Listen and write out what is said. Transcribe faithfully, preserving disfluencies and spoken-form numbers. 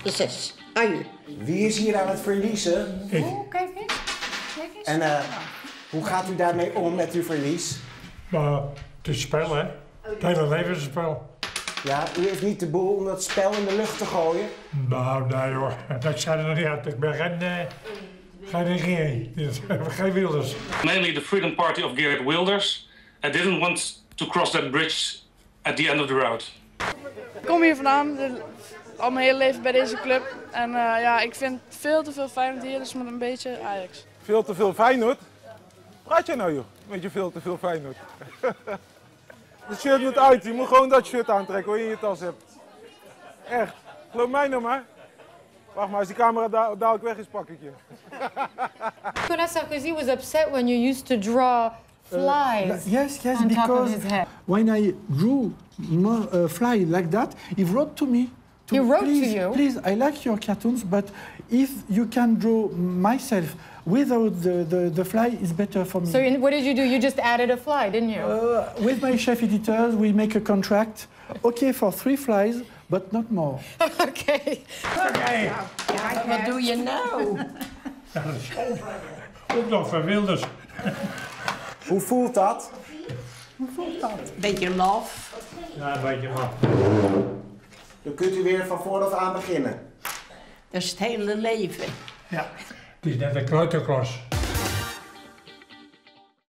De zes. Aan u. Wie is hier aan het verliezen? Ik. Oh, kijk eens. Kijk eens. En uh, hoe gaat u daarmee om met uw verlies? Maar het is spel, hè. Het hele leven is een spel. Ja, u heeft niet de boel om dat spel in de lucht te gooien? Nou, nee hoor. Dat staat er nog niet uit. Ik ben geen, uh, geen regering. Geen Wilders. Mainly the Freedom Party of Geert Wilders. I didn't want to cross that bridge at the end of the road. Ik kom hier vandaan, de, al mijn hele leven bij deze club. En uh, ja, ik vind veel te veel Feyenoord hier, dus met een beetje Ajax. Veel te veel Feyenoord? Praat jij nou joh? Met je veel te veel Feyenoord. Het shirt moet uit, je moet gewoon dat shirt aantrekken wat je in je tas hebt. Echt, geloof mij nou maar. Wacht maar, als die camera da dadelijk weg is, pak ik je. Nicolas Sarkozy was upset when you used to draw flies uh, yes, yes, on top of because his head. when I drew more uh, fly like that, he wrote to me. To, He wrote please, to you? Please, I like your cartoons, but if you can draw myself without the, the, the fly, is better for me. So in, what did you do? You just added a fly, didn't you? Uh, with my chef editors, we make a contract. Okay, for three flies, but not more. Okay. Oké. Ja, wat doe je nou? Ja, dat is ook nog van Wilders. Hoe voelt dat? Beetje laf. Ja, een beetje maar. Dan kunt u weer van vooraf aan beginnen. Dat is het hele leven. Ja. Het is net een kleuterklas.